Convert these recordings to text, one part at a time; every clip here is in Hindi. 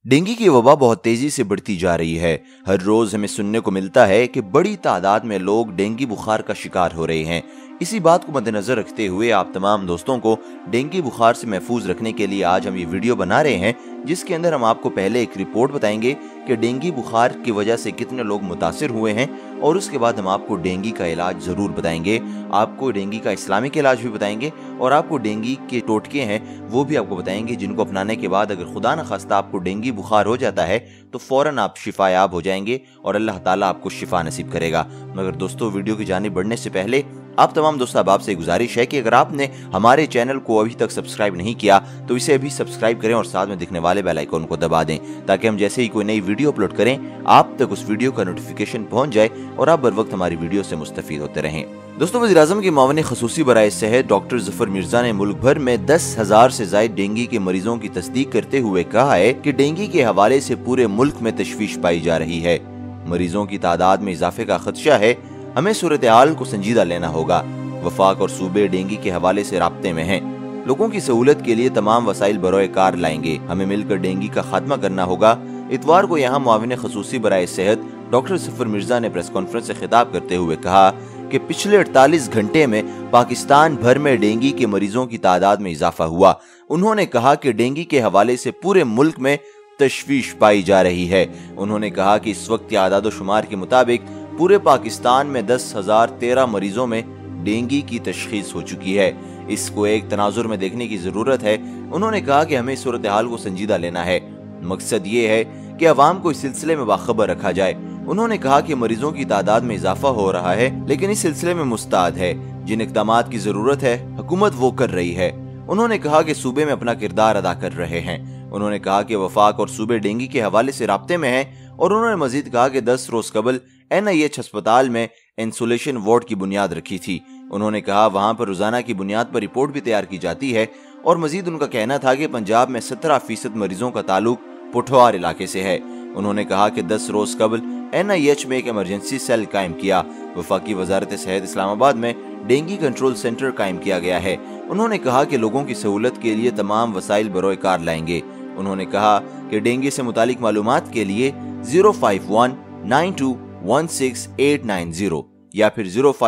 डेंगू की वबा बहुत तेजी से बढ़ती जा रही है। हर रोज हमें सुनने को मिलता है कि बड़ी तादाद में लोग डेंगू बुखार का शिकार हो रहे हैं। इसी बात को मद्देनजर रखते हुए आप तमाम दोस्तों को डेंगू बुखार से महफूज रखने के लिए आज हम ये वीडियो बना रहे हैं, जिसके अंदर हम आपको पहले एक रिपोर्ट बताएंगे कि डेंगू बुखार की वजह से कितने लोग मुतासिर हुए हैं, और उसके बाद हम आपको डेंगू का इलाज जरूर बताएंगे। आपको डेंगू का इस्लामिक इलाज भी बताएंगे और आपको डेंगू के टोटके हैं वो भी आपको बताएंगे, जिनको अपनाने के बाद अगर खुदा न खास्ता आपको डेंगू बुखार हो जाता है तो फौरन आप शिफायाब हो जाएंगे और अल्लाह ताला आपको शिफा नसीब करेगा। मगर दोस्तों, वीडियो की जानिब बढ़ने से पहले आप तमाम दोस्तों अब आपसे गुजारिश है कि अगर आपने हमारे चैनल को अभी तक सब्सक्राइब नहीं किया तो इसे अभी सब्सक्राइब करें और साथ में दिखने वाले बेल आइकन को दबा दें, ताकि हम जैसे ही कोई नई वीडियो अपलोड करें आप तक उस वीडियो का नोटिफिकेशन पहुंच जाए और आप बर वक्त हमारी वीडियो से मुस्तफीद होते रहें। दोस्तों, वज़ीर-ए-आज़म के मावन खसूसी बराए सेहत डॉक्टर ज़फ़र मिर्जा ने मुल्क भर में 10,000 से ज़ायद डेंगू के मरीजों की तस्दीक करते हुए कहा है कि डेंगू के हवाले से पूरे मुल्क में तशवीश पाई जा रही है। मरीजों की तादाद में इजाफे का खदशा है, हमें सूरत हाल को संजीदा लेना होगा। वफाक और सूबे डेंगू के हवाले से राब्ते में हैं। लोगों की सहूलत के लिए तमाम वसाइल बरोए कार लाएंगे। हमें मिलकर डेंगू का खात्मा करना होगा। इतवार को यहाँ मुआविन खसूसी बराए सेहत डॉक्टर ज़फ़र मिर्जा ने प्रेस कॉन्फ्रेंस से खिताब करते हुए कहा कि पिछले 48 घंटे में पाकिस्तान भर में डेंगू के मरीजों की तादाद में इजाफा हुआ। उन्होंने कहा कि डेंगू के हवाले से पूरे मुल्क में तशवीश पाई जा रही है। उन्होंने कहा कि इस वक्त के आदाद शुमार के मुताबिक पूरे पाकिस्तान में 10,013 मरीजों में डेंगू की तशखीस हो चुकी है। इसको एक तनाजुर में देखने की जरूरत है। उन्होंने कहा कि हमें सूरत हाल को संजीदा लेना है। मकसद ये है कि अवाम को इस सिलसिले में बाखबर रखा जाए। उन्होंने कहा कि मरीजों की तादाद में इजाफा हो रहा है, लेकिन इस सिलसिले में मुस्ताद है। जिन इक़दामात की जरूरत है हुकूमत वो कर रही है। उन्होंने कहा कि सूबे में अपना किरदार अदा कर रहे हैं। उन्होंने कहा कि वफाक और सूबे डेंगू के हवाले से राब्ते में हैं, और उन्होंने मजीद कहा कि 10 रोज कबल NIH अस्पताल में इंसुलेशन वार्ड की बुनियाद रखी थी। उन्होंने कहा वहां पर रोजाना की बुनियाद पर रिपोर्ट भी तैयार की जाती है, और मजीद उनका कहना था कि पंजाब में 17% मरीजों का ताल्लुक पुठवार इलाके से है। उन्होंने कहा कि 10 रोज कबल NIH में एक इमरजेंसी सेल कायम किया। वफाकी वजारत सेहत इस्लामाबाद में डेंगू कंट्रोल सेंटर कायम किया गया है। उन्होंने कहा कि लोगों की सहूलत के लिए तमाम वसाइल बरोए कार लाएंगे। उन्होंने कहा कि डेंगू से मुतालिक मालूमात के लिए 05192168890 या फिर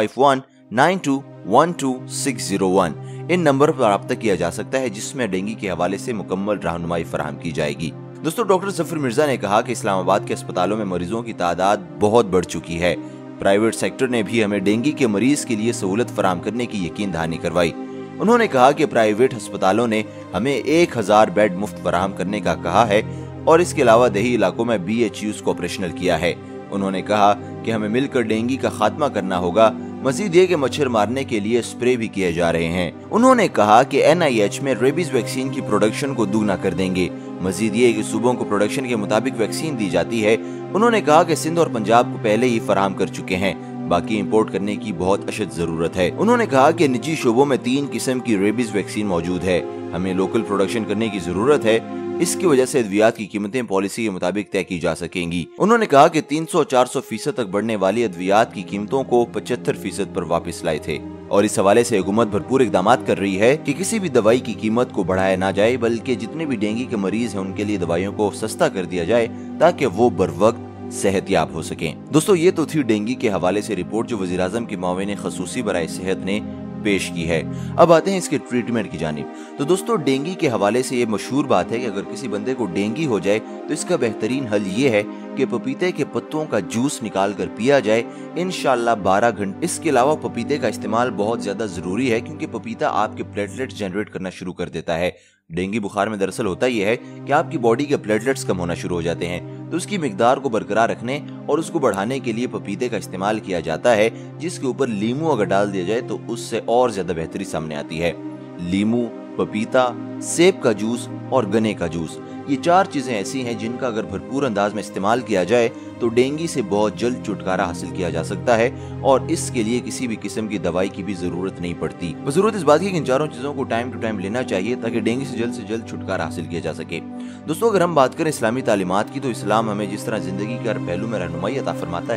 05192122601 इन नंबर पर रब्ता किया जा सकता है, जिसमें डेंगू के हवाले से मुकम्मल रहनुमाई फराहम की जाएगी। दोस्तों, डॉक्टर ज़फ़र मिर्जा ने कहा कि इस्लामाबाद के अस्पतालों में मरीजों की तादाद बहुत बढ़ चुकी है। प्राइवेट सेक्टर ने भी हमें डेंगू के मरीज के लिए सहूलत फराहम करने की यकीन दहानी करवाई। उन्होंने कहा कि प्राइवेट अस्पतालों ने हमें 1000 बेड मुफ्त फराहम करने का कहा है, और इसके अलावा दही इलाकों में BHUs को ऑपरेशनल किया है। उन्होंने कहा कि हमें मिलकर डेंगू का खात्मा करना होगा। मजीद ये कि मच्छर मारने के लिए स्प्रे भी किए जा रहे हैं। उन्होंने कहा कि NIH में रेबीज वैक्सीन की प्रोडक्शन को दुगना कर देंगे। मजीद ये कि सूबों को प्रोडक्शन के मुताबिक वैक्सीन दी जाती है। उन्होंने कहा कि सिंध और पंजाब को पहले ही फराहम कर चुके हैं, बाकी इंपोर्ट करने की बहुत अशद जरूरत है। उन्होंने कहा कि निजी शोबों में 3 किस्म की रेबीज वैक्सीन मौजूद है। हमें लोकल प्रोडक्शन करने की जरूरत है। इसकी वजह से अद्वियात की कीमतें पॉलिसी के मुताबिक तय की जा सकेंगी। उन्होंने कहा कि 300-400% तक बढ़ने वाली अद्वियात की कीमतों को 75% पर वापस लाए थे, और इस हवाले से हुकूमत भरपूर इकदाम कर रही है कि किसी भी दवाई की कीमत को बढ़ाया ना जाए, बल्कि जितने भी डेंगू के मरीज हैं उनके लिए दवाइयों को सस्ता कर दिया जाए, ताकि वो बर वक्त सेहतयाब हो सकें। दोस्तों, ये तो थी डेंगू के हवाले से रिपोर्ट जो वज़ीर-ए-आज़म के माविन खसूसी बराए सेहत ने पेश की है। अब आते हैं इसके ट्रीटमेंट की जानिब। तो दोस्तों, डेंगू के हवाले से ये मशहूर बात है कि अगर किसी बंदे को डेंगू हो जाए तो इसका बेहतरीन हल ये है कि पपीते के पत्तों का जूस निकाल कर पिया जाए, इंशाल्लाह 12 घंटे। इसके अलावा पपीते का इस्तेमाल बहुत ज्यादा जरूरी है, क्योंकि पपीता आपके प्लेटलेट्स जनरेट करना शुरू कर देता है। डेंगू बुखार में दरअसल होता यह है कि आपकी बॉडी के प्लेटलेट्स कम होना शुरू हो जाते हैं, तो उसकी मिकदार को बरकरार रखने और उसको बढ़ाने के लिए पपीते का इस्तेमाल किया जाता है, जिसके ऊपर लीमू अगर डाल दिया जाए तो उससे और ज्यादा बेहतरी सामने आती है। लीमू, पपीता, सेब का जूस और गन्ने का जूस, ये 4 चीजें ऐसी हैं जिनका अगर भरपूर अंदाज में इस्तेमाल किया जाए तो डेंगू से बहुत जल्द छुटकारा हासिल किया जा सकता है, और इसके लिए किसी भी किस्म की दवाई की भी जरूरत नहीं पड़ती। बस जरूरत इस बात की कि इन 4 चीजों को टाइम टू टाइम लेना चाहिए, ताकि डेंगू से जल्द छुटकारा हासिल किया जा सके। दोस्तों, अगर हम बात करें इस्लामी तालीमात की, तो इस्लाम हमें जिस तरह जिंदगी के हर पहलू में रहनुमाई अता फरमाता है,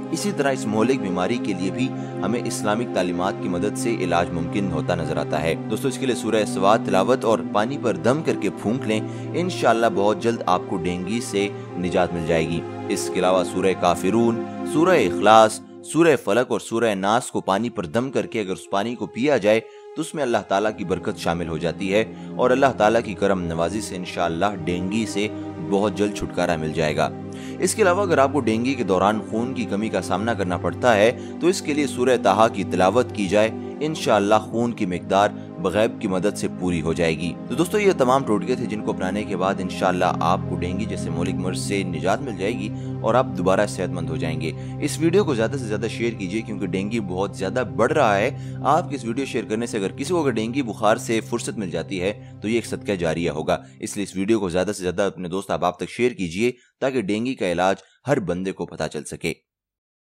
इसी तरह इस मोहलिक बीमारी के लिए भी हमें इस्लामिक तालीमात की मदद से इलाज मुमकिन होता नजर आता है। दोस्तों, इसके लिए सूरह सवात तिलावत और पानी पर दम करके फूंक लें, इंशाअल्लाह बहुत जल्द आपको डेंगू से निजात मिल जाएगी। इसके अलावा सूरह काफिरून, सूरह इखलास, सूरह फलक और सूरह नास को पानी पर दम करके अगर उस पानी को पिया जाए तो उसमें अल्लाह ताला की बरकत शामिल हो जाती है और अल्लाह ताला की करम नवाजी से इंशाअल्लाह डेंगू से बहुत जल्द छुटकारा मिल जाएगा। इसके अलावा अगर आपको डेंगू के दौरान खून की कमी का सामना करना पड़ता है तो इसके लिए सूरह ताहा की तिलावत की जाए, इंशाअल्लाह खून की मिकदार बगैब की मदद से पूरी हो जाएगी। तो दोस्तों, ये तमाम टोटके थे जिनको अपनाने के बाद इंशाअल्लाह आपको डेंगू जैसे मौलिक मर्ज से निजात मिल जाएगी और आप दोबारा सेहतमंद हो जाएंगे। इस वीडियो को ज्यादा से ज्यादा शेयर कीजिए क्योंकि डेंगू बहुत ज्यादा बढ़ रहा है। आपके इस वीडियो शेयर करने से अगर किसी को अगर डेंगू बुखार से फुर्सत मिल जाती है तो ये एक सदका जारिया होगा। इसलिए इस वीडियो को ज्यादा से ज्यादा अपने दोस्त अहबाब तक शेयर कीजिए ताकि डेंगू का इलाज हर बंदे को पता चल सके।